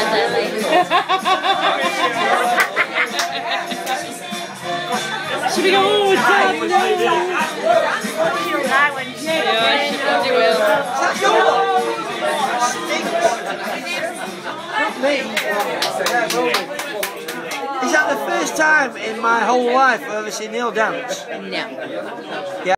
Should we go all the time? She'll die when she will. Is that the first time in my whole life I've ever seen Neil dance? No. Yeah.